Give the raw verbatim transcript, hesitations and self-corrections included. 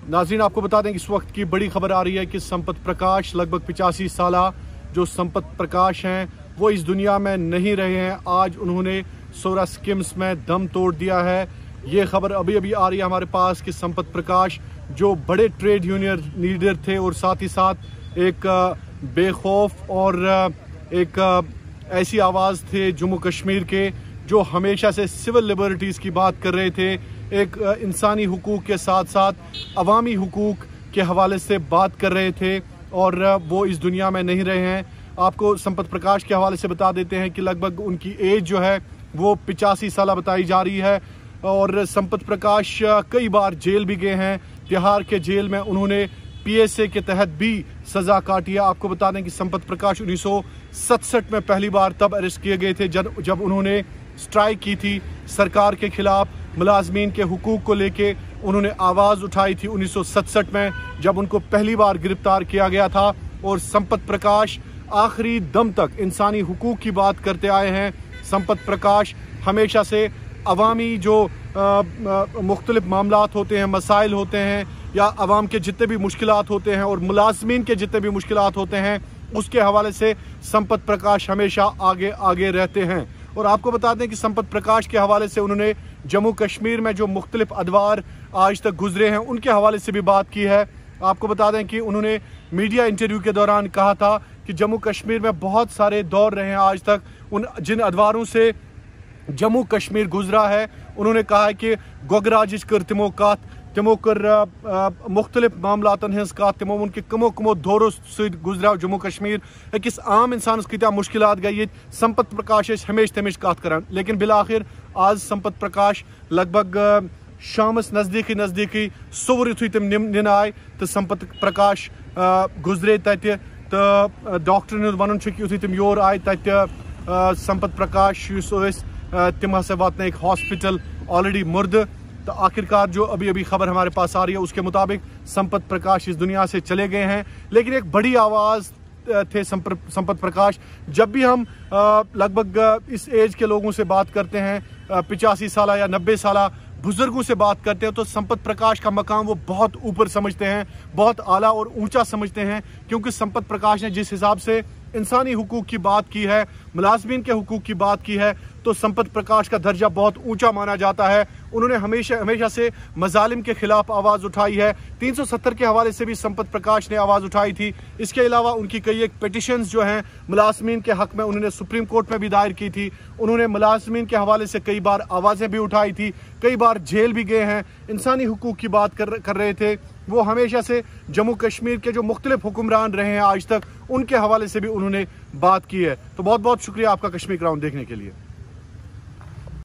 नाज़रीन, आपको बता दें कि इस वक्त की बड़ी खबर आ रही है कि संपत प्रकाश लगभग पिचासी साल जो संपत प्रकाश हैं वो इस दुनिया में नहीं रहे हैं। आज उन्होंने सोरा स्किम्स में दम तोड़ दिया है। ये खबर अभी अभी आ रही है हमारे पास कि संपत प्रकाश जो बड़े ट्रेड यूनियन लीडर थे और साथ ही साथ एक बेखौफ और एक ऐसी आवाज़ थे जम्मू कश्मीर के जो हमेशा से सिविल लिबर्टीज़ की बात कर रहे थे, एक इंसानी हुकूक के साथ साथ अवामी हुकूक के हवाले से बात कर रहे थे और वो इस दुनिया में नहीं रहे हैं। आपको संपत प्रकाश के हवाले से बता देते हैं कि लगभग उनकी एज जो है वो पिचासी साल बताई जा रही है और संपत प्रकाश कई बार जेल भी गए हैं। तिहाड़ के जेल में उन्होंने पीएसए के तहत भी सज़ा काटी है। आपको बता दें कि संपत प्रकाश उन्नीस सौ सड़सठ में पहली बार तब अरेस्ट किए गए थे जब जब उन्होंने स्ट्राइक की थी सरकार के खिलाफ, मुलाजमीन के हुकूक को लेके उन्होंने आवाज़ उठाई थी उन्नीस सौ सड़सठ में जब उनको पहली बार गिरफ्तार किया गया था। और संपत प्रकाश आखिरी दम तक इंसानी हुकूक की बात करते आए हैं। संपत प्रकाश हमेशा से अवामी जो मुख्तलिफ मामलात होते हैं, मसाइल होते हैं या अवाम के जितने भी मुश्किलात होते हैं और मुलाजमीन के जितने भी मुश्किलात होते हैं उसके हवाले से संपत प्रकाश हमेशा आगे आगे रहते हैं। और आपको बता दें कि संपत प्रकाश के हवाले से उन्होंने जम्मू कश्मीर में जो मुख्तलिफ अदवार आज तक गुजरे हैं उनके हवाले से भी बात की है। आपको बता दें कि उन्होंने मीडिया इंटरव्यू के दौरान कहा था कि जम्मू कश्मीर में बहुत सारे दौर रहे हैं आज तक, उन जिन अदवारों से जम्मू कश्मीर गुजरा है उन्होंने कहा है कि गोगराजिश कर तिमो कत तिमो कर मुख्तलिफ मामलातन हज कत तिमो उनके कमो कमो दौरों से गुजरा जम्मू कश्मीर। अकिस आम इंसान कत्या मुश्किलात गई संपत प्रकाश हमेशा तमिश कत करान, लेकिन बिल आखिर आज संपत प्रकाश लगभग शामस नज़दीकी नज़दीकी सोवर युथु तम nin आए तो संपत प्रकाश गुजरे तत तो डॉक्टर वन युथु तम योर आए तत संपत प्रकाश तम हसा वात एक हॉस्पिटल ऑलरेडी मुर्द। तो आखिरकार जो अभी अभी खबर हमारे पास आ रही है उसके मुताबिक संपत प्रकाश इस दुनिया से चले गए हैं। लेकिन एक बड़ी आवाज़ थे संपत प्रकाश। जब भी हम लगभग इस एज के लोगों से बात करते हैं, पिचासी साल या नब्बे साल बुजुर्गों से बात करते हैं, तो संपत प्रकाश का मकाम वो बहुत ऊपर समझते हैं, बहुत आला और ऊंचा समझते हैं, क्योंकि संपत प्रकाश ने जिस हिसाब से इंसानी हुकूक की बात की है, मुलाजमीन के हुकूक की बात की है, तो संपत प्रकाश का दर्जा बहुत ऊंचा माना जाता है। उन्होंने हमेशा हमेशा से मजालिम के खिलाफ आवाज़ उठाई है। तीन सौ सत्तर के हवाले से भी संपत प्रकाश ने आवाज़ उठाई थी। इसके अलावा उनकी कई एक पिटिशंस जो हैं मुलाजमीन के हक में उन्होंने सुप्रीम कोर्ट में भी दायर की थी। उन्होंने मुलाजमीन के हवाले से कई बार आवाज़ें भी उठाई थी, कई बार जेल भी गए हैं, इंसानी हुकूक की बात कर कर रहे थे। वो हमेशा से जम्मू कश्मीर के जो मुख्तलिफ हुक्मरान रहे हैं आज तक, उनके हवाले से भी उन्होंने बात की है। तो बहुत बहुत शुक्रिया आपका कश्मीर क्राउन देखने के लिए।